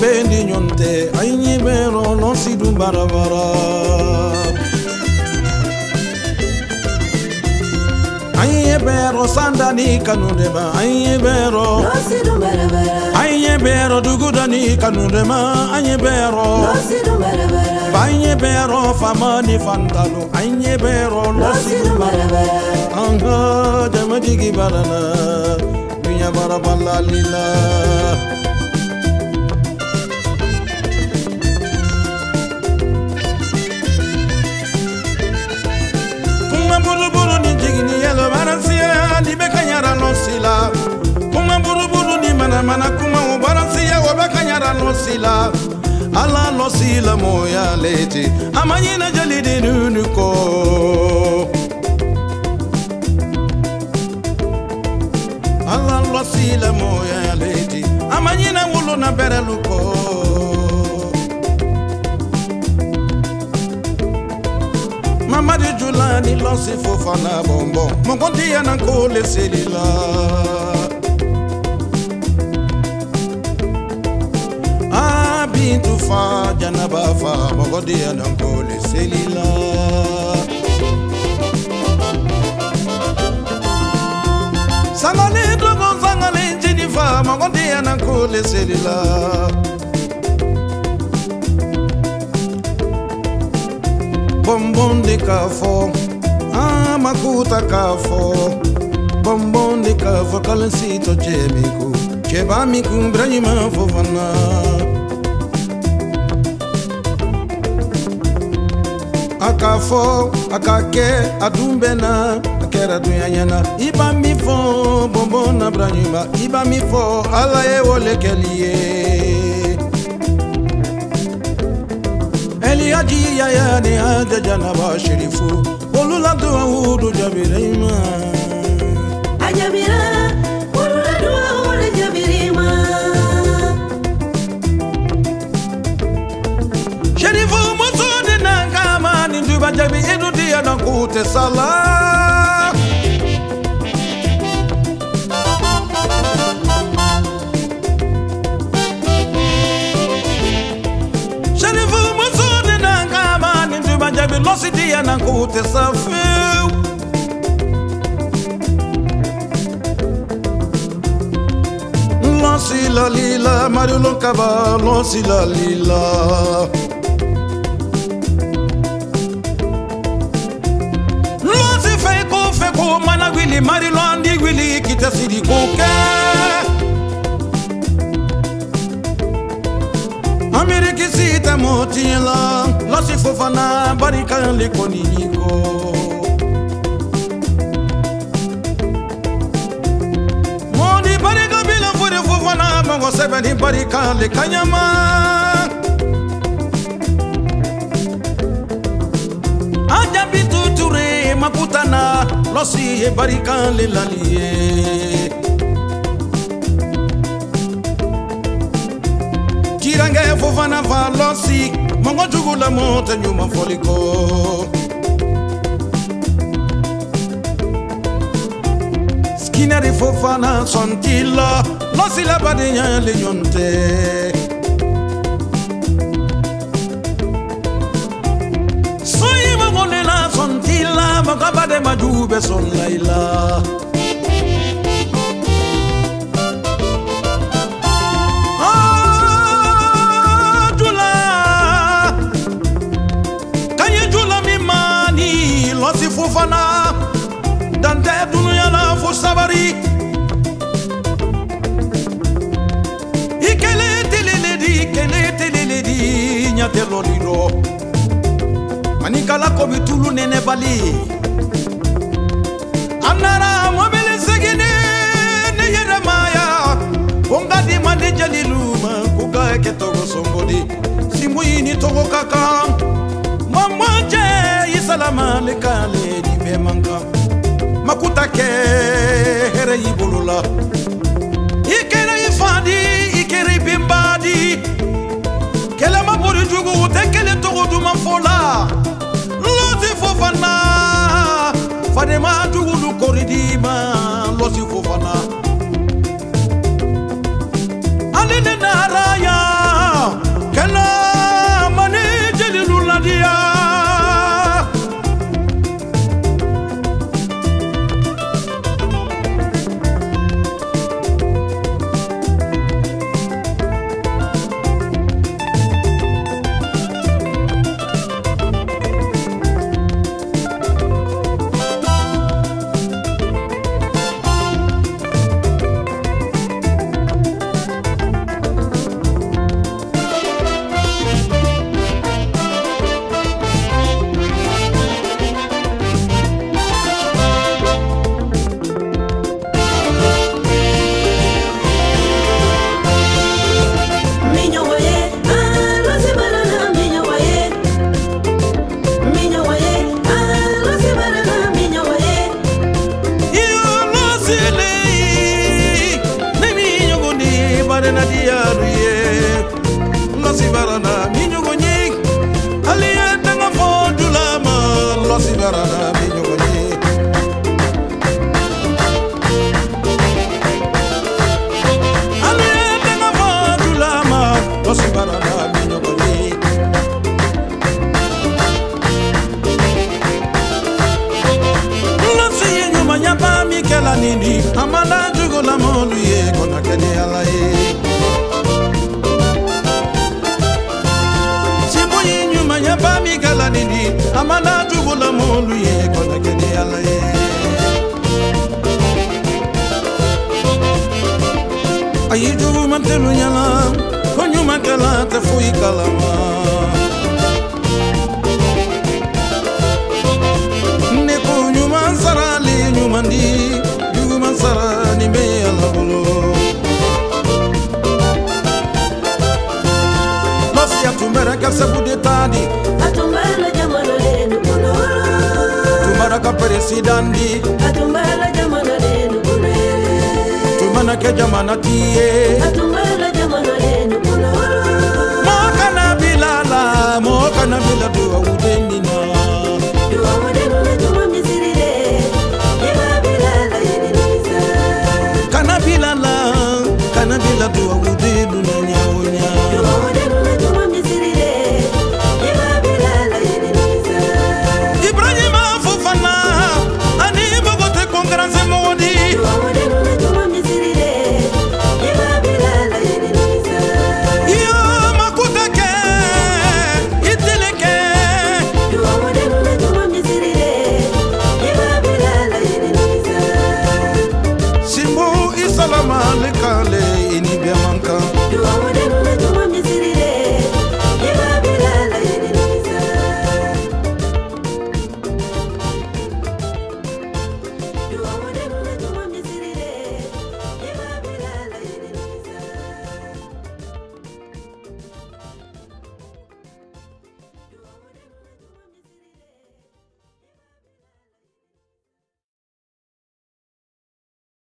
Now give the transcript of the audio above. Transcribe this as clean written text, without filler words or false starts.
bendi nyonte Aïe bero non si du barabara Aïe bero sandani kanudema Aïe bero non si du barabara Aïe bero dugudani kanudema Aïe bero non si du barabara Aïe bero famani fantalo Aïe bero non si du barabara Anga jamajigi barana Dunya barabala lila Buru buru ni jigini yelo baransiya ni bekanyara losila kuma buru buru ni mana mana kuma baransiya wa bekanyara losila ala losila moya leti amanyina jalidi nunuko ala losila moya leti amanyina wulu na bereluko Mamadi Julani lansi fofana bonbon Mon konti ya nanko le selila Bintu fa janaba fa Mon konti ya nanko le selila Sangale dogon sangale njini fa Mon konti ya nanko le selila Bonbon de kafo, makuta kafo. Bonbon de kafo, kalansito chemiku. Chebamiku brahima fofana. Akafo, akake, adumbena, akera duyanyana. Iba mi fo, bonbon na brahima. Iba mi fo, alaye wole kelie. Eli aji ya ya ni hada janaba shirifu Olula duwa hudu jabirima Ajabira Olula duwa hudu jabirima Shirifu musudi na kama Ninduba jabi idu diya na kute sala Losi dia na kute safiu Losi la lila Mariulon kaba Losi la lila Losi feko Managwili Mariulon di gwili Kita sidi koke Ameriki sita motila Losi fofana barika lekoni niko Moni barika bila fure fofana Mongo sebeni barika lekanyama Aja bitu ture makutana Losi barika lelalie Kirange fofana va losi Mongo jugu la monte nyuma foliko Skineri fofana sontila Losi la badenya le yonte Soyi mongo le la sontila Mongo bade majube son laila Losi fofana Dante dunuya la fo sabari Ikele telele di Nyate lolilo Manikala kobi tulu nene bali Anara mobile segine Ne yere maya Konga di mande jaliluma Kuga eke togo songodi Simuini togo kaka Mamwaje Isalama lekale ni memanga Makuta ke here ibulula Ikere ifadi Ikere bimbadi Kele maburi jugu Tekele togo duma fola Losi fofana Fadema jugu lukoridima Losi fofana Alene naraya losi barana minyogo nyi aliye danga fodula ma losi barana minyogo nyi aliye danga fodula ma losi barana minyogo nyi losi nyuma nyapa mikela nini amala jugo la molu ye kona kene ala ye Bami galanini amana tugula molu ye kona kene ala ye ayi jugu mantelu nyala konyu makala te fui kalama ne konyu mansara li nyumandi jugu mansara ni me ala bolo Tumbera kasa bude tadi Atumbala jamana lenu kunoro Tumbara ka presidandi Atumbala jamana lenu kunere Tumana ke jamana tiye Atumbala jamana lenu kunoro